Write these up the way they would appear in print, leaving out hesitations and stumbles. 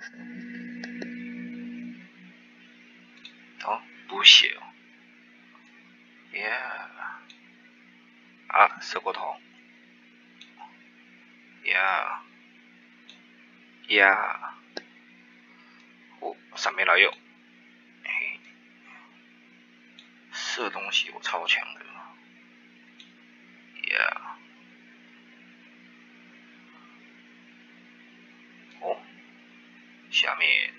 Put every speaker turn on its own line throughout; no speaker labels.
哦，补血哦。Yeah。啊，射过头。Yeah。Yeah。哦，上面来有。嘿，射东西我超强的。Yeah。哦，下面。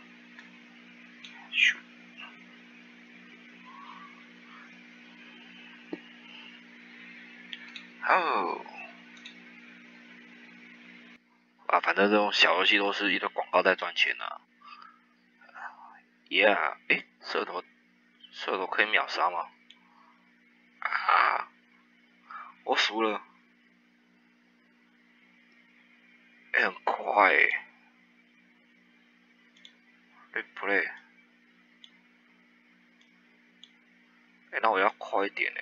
哦。啊，反正这种小游戏都是一个广告在赚钱啊。Yeah。诶，射头可以秒杀吗？啊，我输了。很快replay。那我要快一点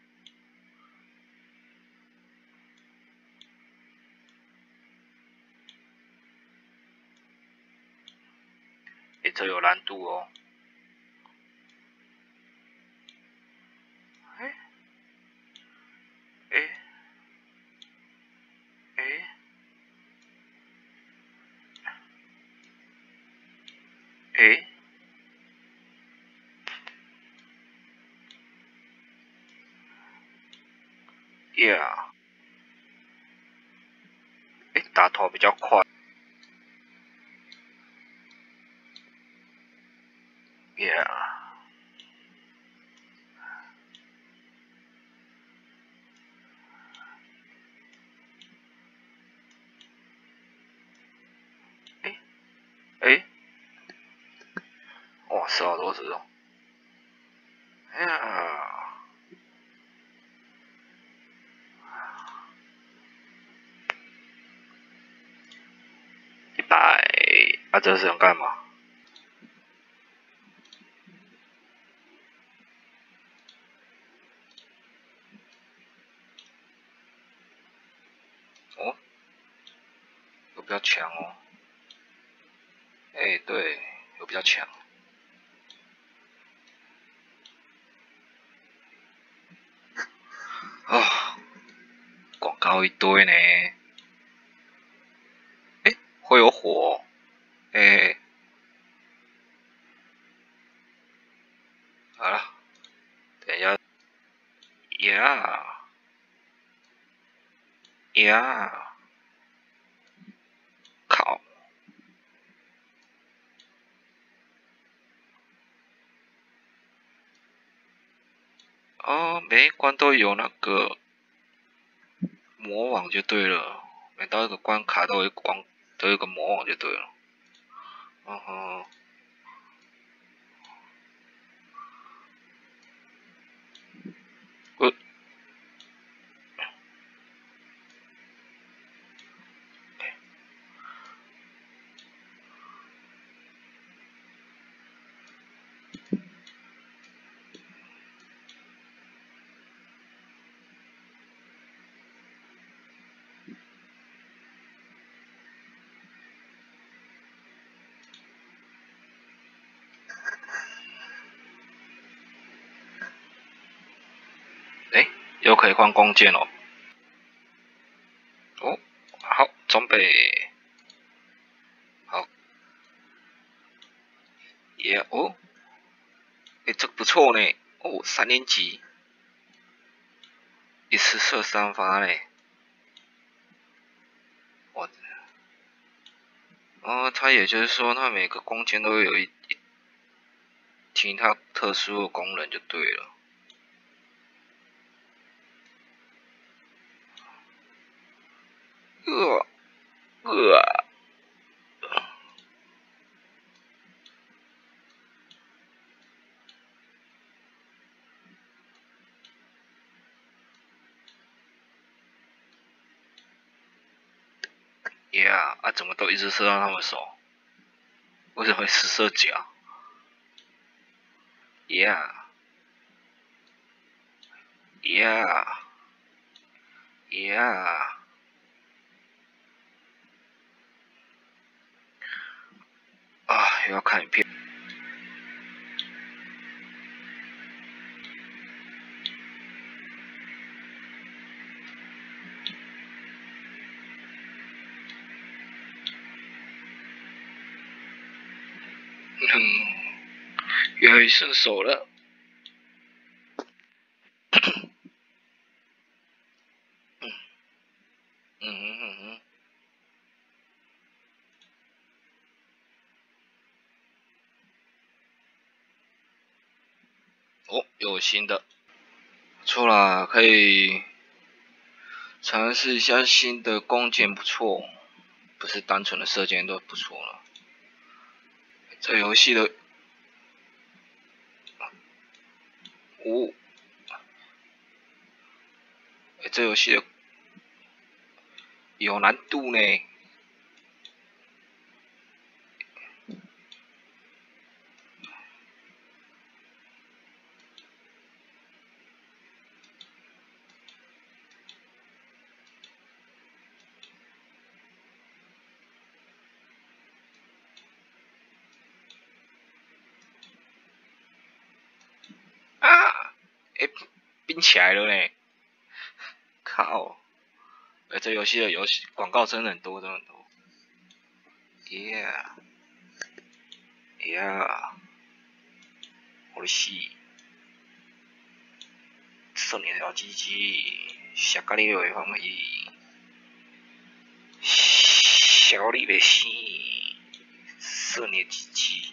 这有难度哦。Yeah。打头比较快。Yeah。哇，射好多只哦。100。啊，这是想干嘛？哦，有比较强哦。对，有比较强。啊，广告一堆呢。会有火哦。好了，等一下。Yeah。靠。哦，每一关都有那个魔网就对了，每到一个关卡都有一个魔网就对了。嗯哼。又可以换弓箭哦。哦，好，装备好。哦，这个不错呢。哦，3连击，一次射3发呢。它也就是说，它每个弓箭都有其他特殊的功能就对了。怎么都一直射到他们手？为什么会是射脚？Yeah。 要看影片。越来越顺手了。哦，有新的，不错啦，可以尝试一下新的弓箭，不错，不是单纯的射箭都不错了。这游戏的这游戏的有难度呢。冰起来了呢！靠！这游戏的广告真的很多，真的很多。我的戏，少年小鸡鸡，下个礼拜放屁，小礼拜四，少年鸡鸡，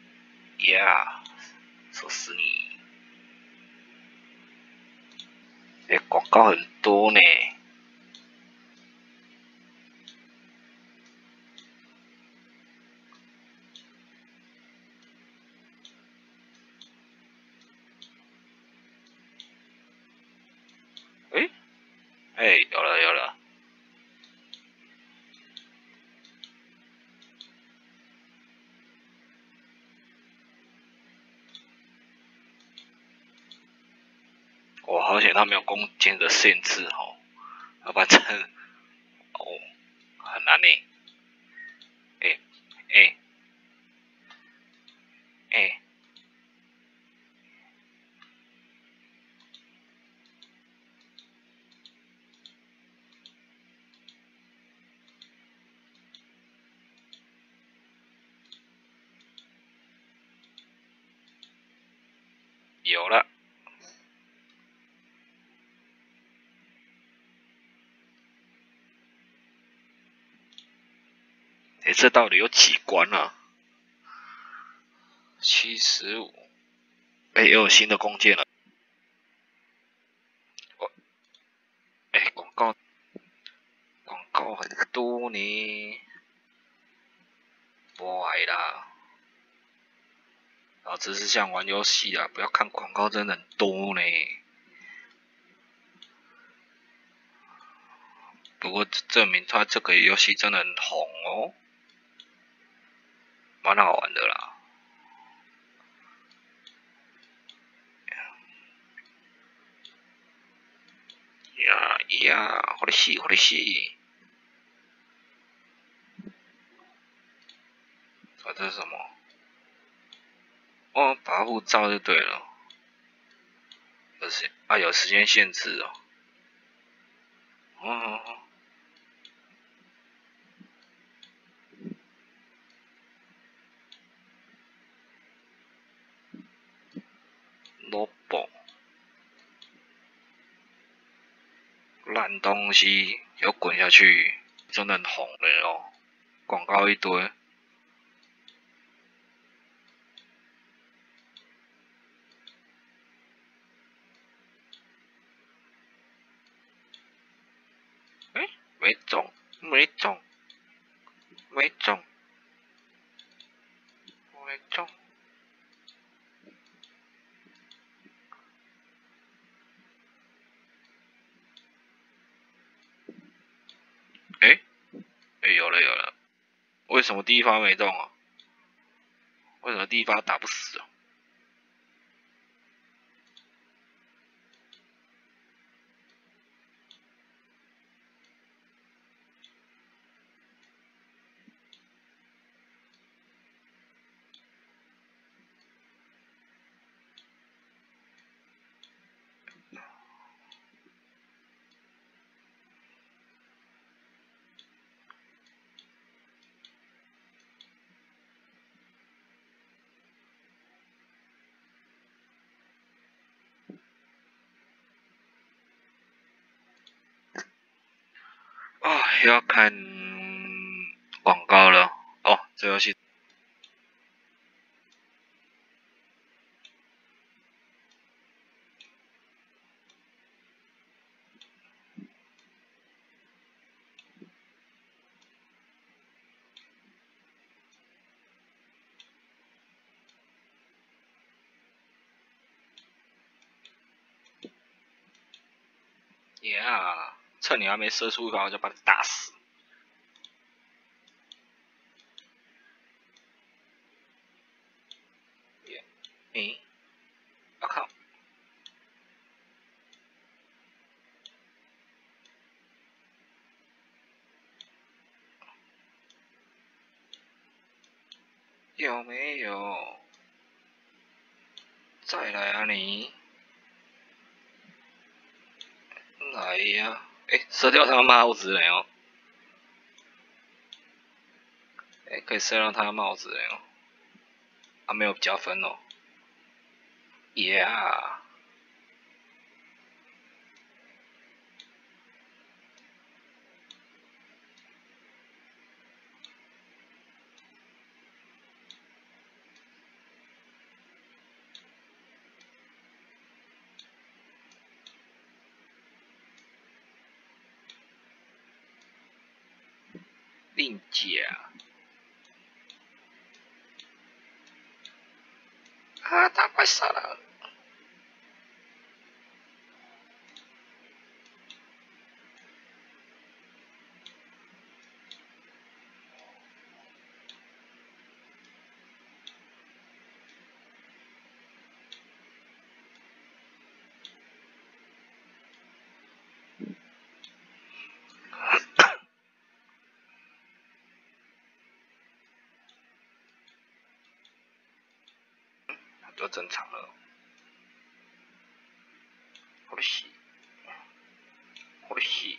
说死你！广告很多呢。有了。我好险他没有弓箭的限制哦，要不然真很难呢。有了。这到底有几关啊？75。又有新的弓箭了。广告很多呢。不爱啦。只是想玩游戏啊，不要看广告，真的很多呢。不过证明他这个游戏真的很红哦，蛮好玩的啦。我的戏！这是什么？保护罩就对了。有时间限制哦。Lobo 烂东西要滚下去，真的很红的哦，广告一堆。没中。有了。为什么第一发没中啊？为什么第一发打不死啊？ 又要看广告了哦，这游戏。Yeah， 趁你还没射出一发，我就把你打死。诶，我靠！有没有？再来啊你！来呀！诶，射掉他的帽子了哦！诶，可以射掉他的帽子了哦！啊，没有加分哦。Yeah！令甲！啊，他快杀了！就正常了。我的血！我的血！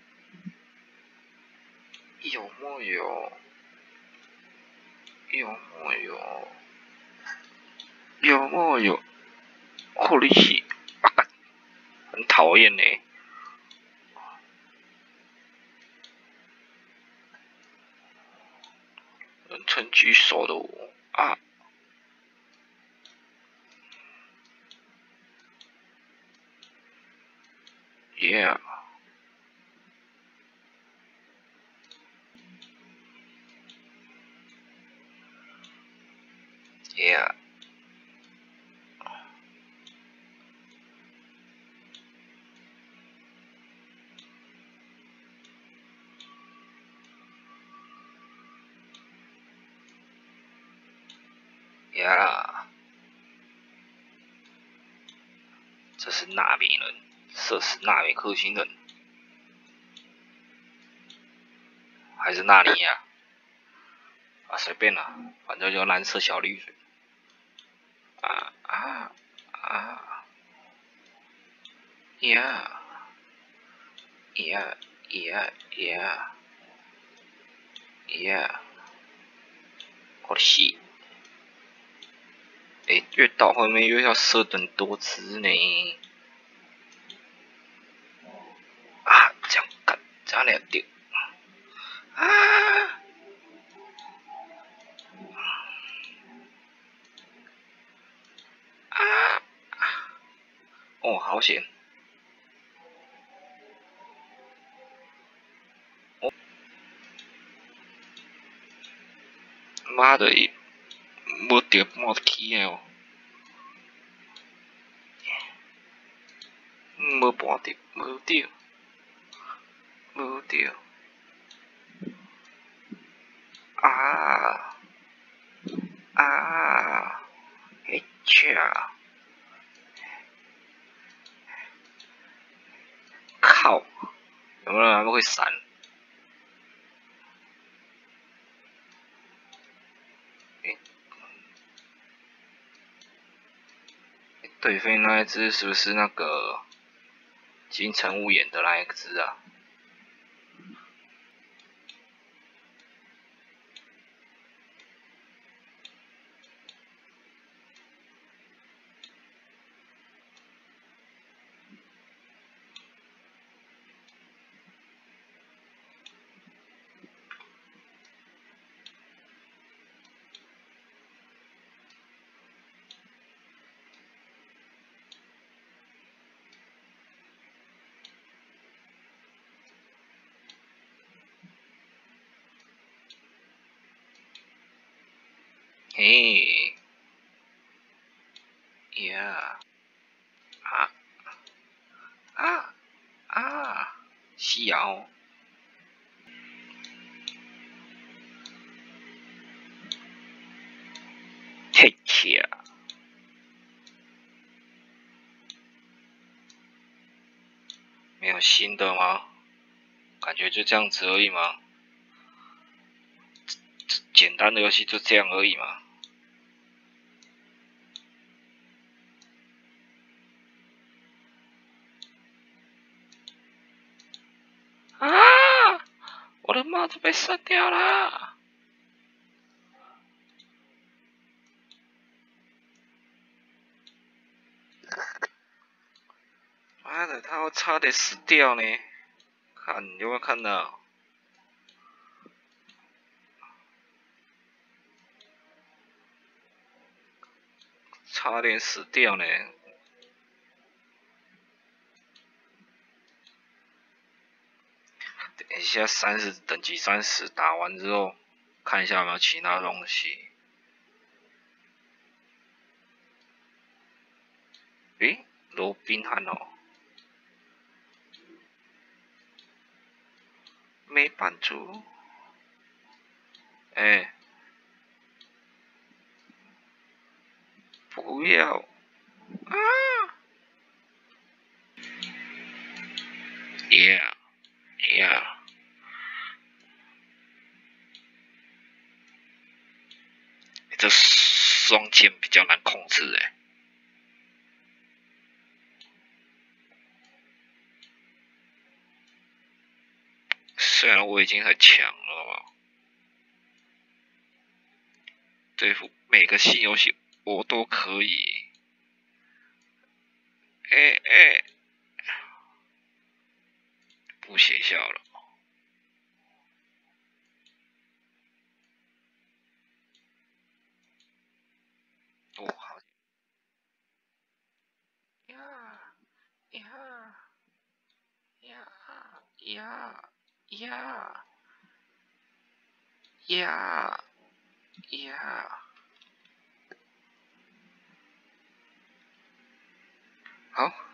有木有？有木有？有木有？我的血！很讨厌呢。人称举手的我啊！Yeah！ Yeah！ Yeah！ 这是纳美人，射死纳美克星人，还是纳尼亚？啊，随便啦，反正就蓝色小绿水。啊啊啊！Yeah！ Yeah！ Yeah！ Yeah！ Yeah！ 我的血！诶，越到后面越要射很多只呢。啊，这样干，这样两丢。啊！啊！哦，好险！哦，妈的，没掉没起的哦，没半掉，没掉，没掉。啊啊！嘿呀！靠！有没有人还会闪？对飞那一只是不是那个金城武演的那一只啊？ 嘿，呀，啊啊啊，小，take care。没有新的吗？感觉就这样子而已吗？简单的游戏就这样而已嘛。啊！我的帽子被射掉了！妈的，他差点死掉呢！看，有没有看到？差点死掉呢！等一下等级30打完之后，看一下有没有其他东西。诶，罗宾汉哦，没版主。哎，不要啊！Yeah yeah，这双剑比较难控制哎。虽然我已经很强了嘛，对付每个新游戏我都可以。哎，不写笑了。哦，好呀呀呀呀呀呀呀！好。